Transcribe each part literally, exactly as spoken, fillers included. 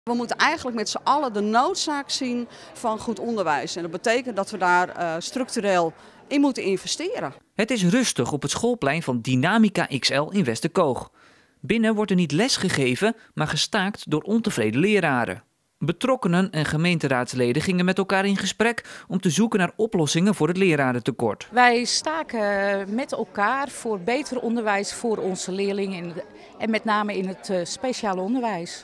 We moeten eigenlijk met z'n allen de noodzaak zien van goed onderwijs. En dat betekent dat we daar uh, structureel in moeten investeren. Het is rustig op het schoolplein van Dynamica X L in Westerkoog. Binnen wordt er niet les gegeven, maar gestaakt door ontevreden leraren. Betrokkenen en gemeenteraadsleden gingen met elkaar in gesprek om te zoeken naar oplossingen voor het lerarentekort. Wij staken met elkaar voor beter onderwijs voor onze leerlingen en met name in het speciale onderwijs.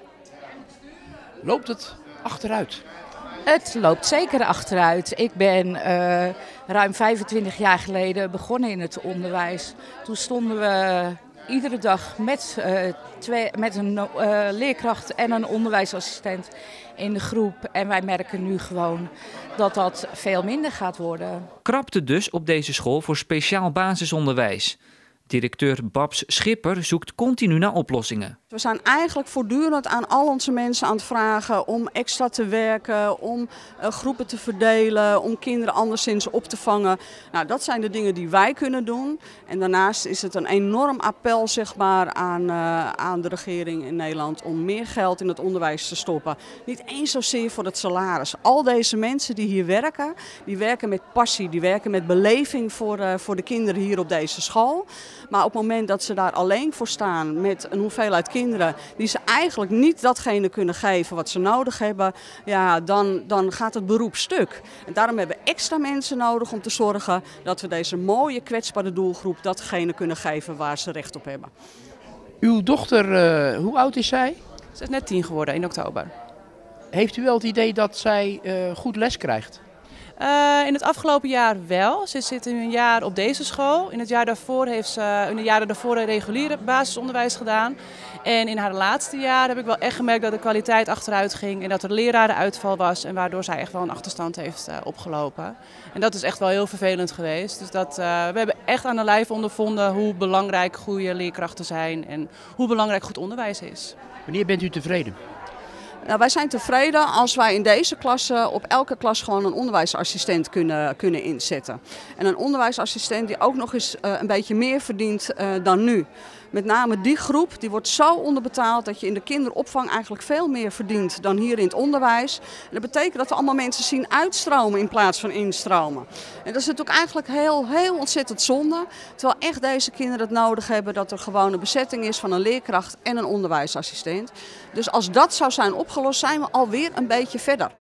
Loopt het achteruit? Het loopt zeker achteruit. Ik ben uh, ruim vijfentwintig jaar geleden begonnen in het onderwijs. Toen stonden we iedere dag met, uh, twee, met een uh, leerkracht en een onderwijsassistent in de groep. En wij merken nu gewoon dat dat veel minder gaat worden. Krapte dus op deze school voor speciaal basisonderwijs. Directeur Babs Schipper zoekt continu naar oplossingen. We zijn eigenlijk voortdurend aan al onze mensen aan het vragen om extra te werken, om uh, groepen te verdelen, om kinderen anderszins op te vangen. Nou, dat zijn de dingen die wij kunnen doen. En daarnaast is het een enorm appel zeg maar, aan, uh, aan de regering in Nederland om meer geld in het onderwijs te stoppen. Niet eens zozeer voor het salaris. Al deze mensen die hier werken, die werken met passie, die werken met beleving voor, uh, voor de kinderen hier op deze school. Maar op het moment dat ze daar alleen voor staan met een hoeveelheid kinderen die ze eigenlijk niet datgene kunnen geven wat ze nodig hebben, ja, dan, dan gaat het beroep stuk. En daarom hebben we extra mensen nodig om te zorgen dat we deze mooie kwetsbare doelgroep datgene kunnen geven waar ze recht op hebben. Uw dochter, uh, hoe oud is zij? Ze is net tien geworden in oktober. Heeft u wel het idee dat zij uh, goed les krijgt? Uh, in het afgelopen jaar wel. Ze zit nu een jaar op deze school. In het jaar daarvoor heeft ze in de jaren daarvoor een reguliere basisonderwijs gedaan. En in haar laatste jaar heb ik wel echt gemerkt dat de kwaliteit achteruit ging en dat er lerarenuitval was en waardoor zij echt wel een achterstand heeft uh, opgelopen. En dat is echt wel heel vervelend geweest. Dus dat, uh, we hebben echt aan de lijf ondervonden hoe belangrijk goede leerkrachten zijn en hoe belangrijk goed onderwijs is. Wanneer bent u tevreden? Nou, wij zijn tevreden als wij in deze klasse op elke klas gewoon een onderwijsassistent kunnen, kunnen inzetten. En een onderwijsassistent die ook nog eens uh, een beetje meer verdient uh, dan nu. Met name die groep die wordt zo onderbetaald dat je in de kinderopvang eigenlijk veel meer verdient dan hier in het onderwijs. En dat betekent dat we allemaal mensen zien uitstromen in plaats van instromen. En dat is natuurlijk eigenlijk heel, heel ontzettend zonde. Terwijl echt deze kinderen het nodig hebben dat er gewoon een bezetting is van een leerkracht en een onderwijsassistent. Dus als dat zou zijn opgelost zijn we alweer een beetje verder.